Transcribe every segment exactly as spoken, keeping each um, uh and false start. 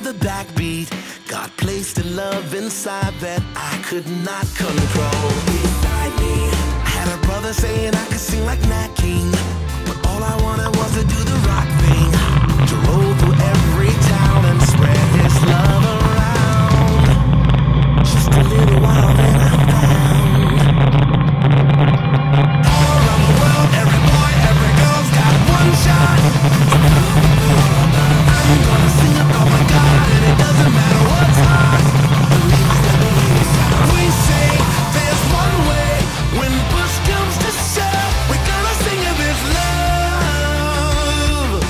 the backbeat. God placed a love inside that I could not control. Beside me, I had a brother saying I could sing like Nat King, but all I wanted was to do the rock thing, to roll through every town and spread his love around. Just a little while, then I found all around the world, every boy, every girl's got one shot. I'm gonna sing it, oh my God, and it doesn't matter what's hot. We say there's one way when push comes to shove. We're gonna sing of his love.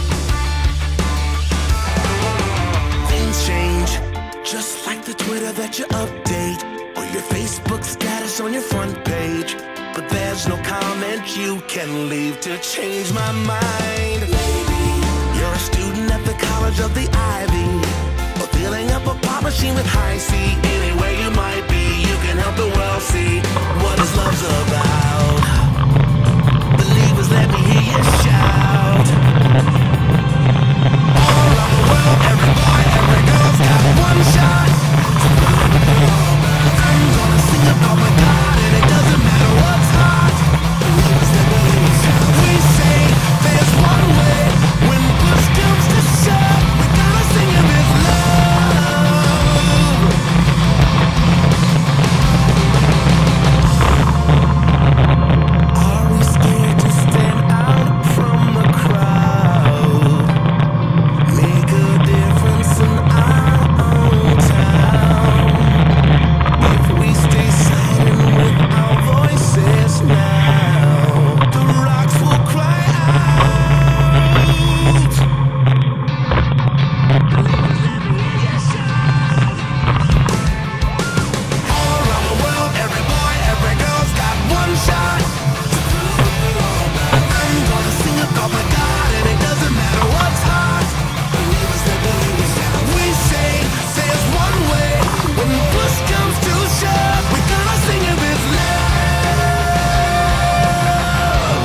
Things change, just like the Twitter that you update, or your Facebook status on your front page. But there's no comment you can leave to change my mind. Maybe you're a student at the College of the Ivy, or filling up a pop machine with high C. Anywhere you might be, you can help the world see what his love's about. Believers, let me hear you shout. All around the world, every boy, every girl's got one shot. I'm gonna sing it, oh my God, and it doesn't matter what's hot. Believers, let me hear you shout. We say there's one way when push comes to shove. We're gonna sing of his love. Are we scared to stand out from the crowd? Make a difference in our own town. If we stay silent with our voices now, the rocks will cry out. All around the world, every boy, every girl's got one shot. I'm gonna sing it, oh my God, and it doesn't matter what's hot. Believers, they believe. We say there's one way when push comes to shove. We're gonna sing of his love.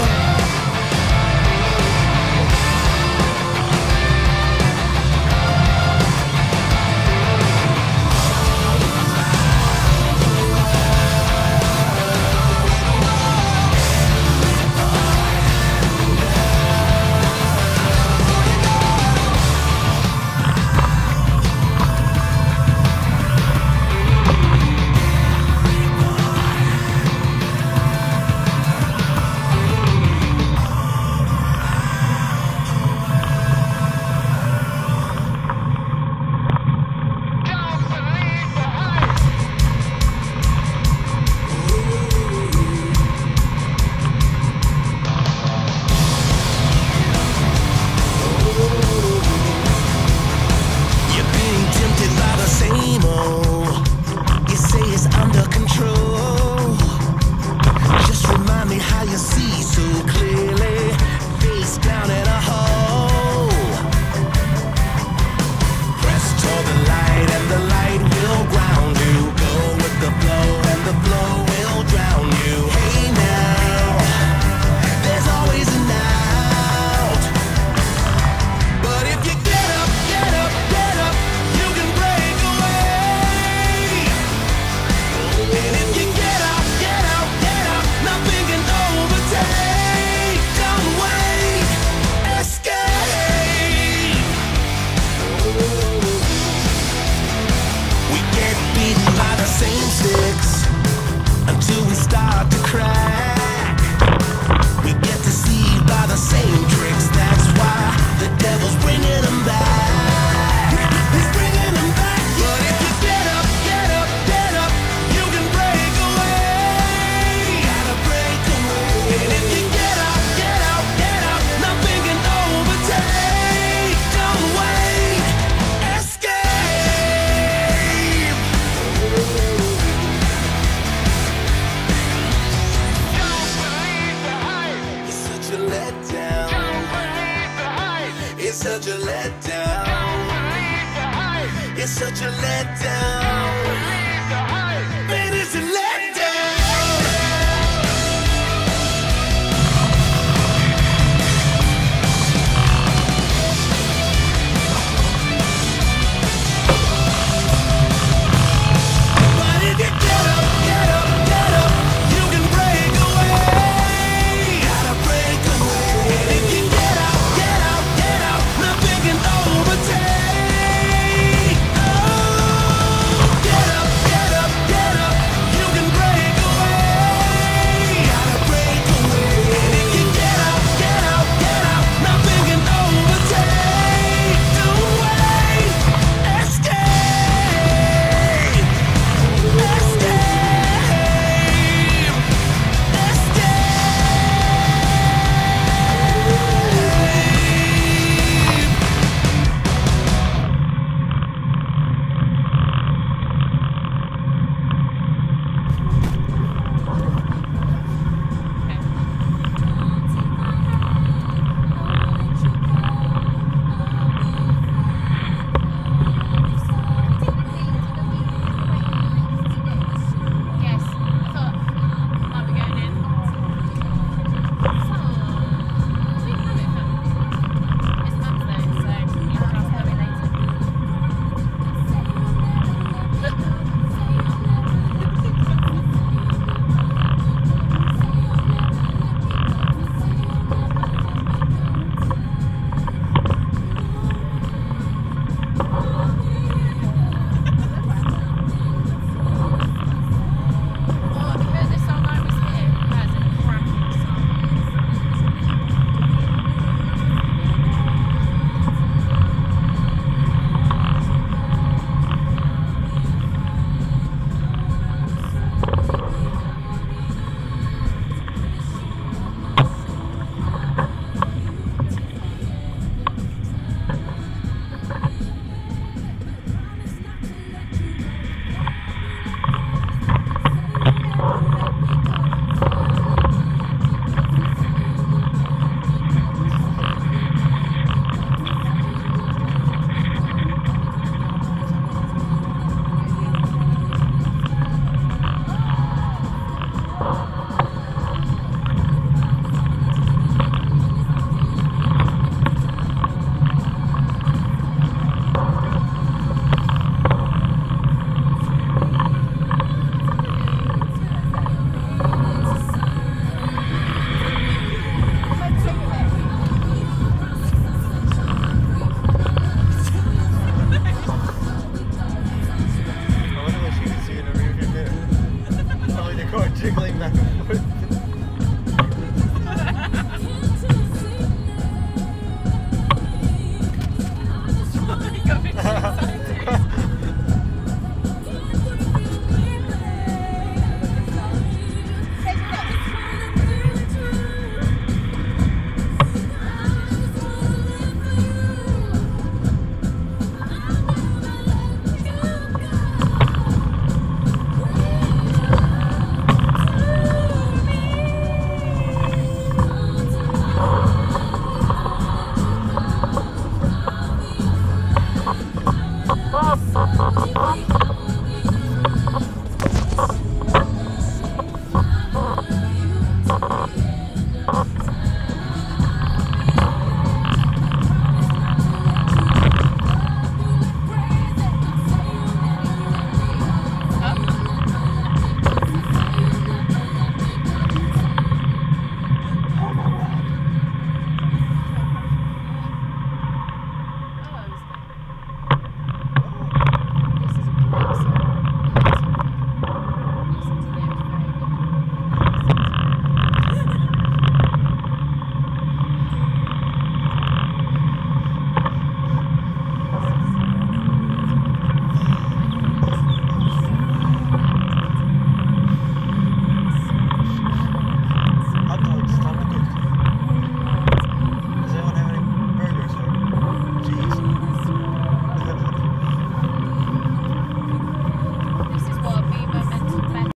You're being tempted by the same old. You say it's under control. Just remind me how you see so clearly, face down in a hole. Press toward the light and the light will ground you. Go with the flow and the flow will drown you. Hey now, there's always an out. But if you get up, get up, get up, you can break away. And if you get up, get up, get up, nothing can overtake. Don't wait, escape. We get beaten by the same sticks until we start to crack. We get deceived by the same tricks. That's why the devil's bringing them back. He's bringing them back. But if you get up, get up, get up, you can break away. Gotta break away. And if you get up, get up, get up, nothing can overtake. Don't wait, escape. Don't believe the hype. It's such a letdown. Don't believe the hype. It's such a letdown. Don't believe the hype. It's such a letdown.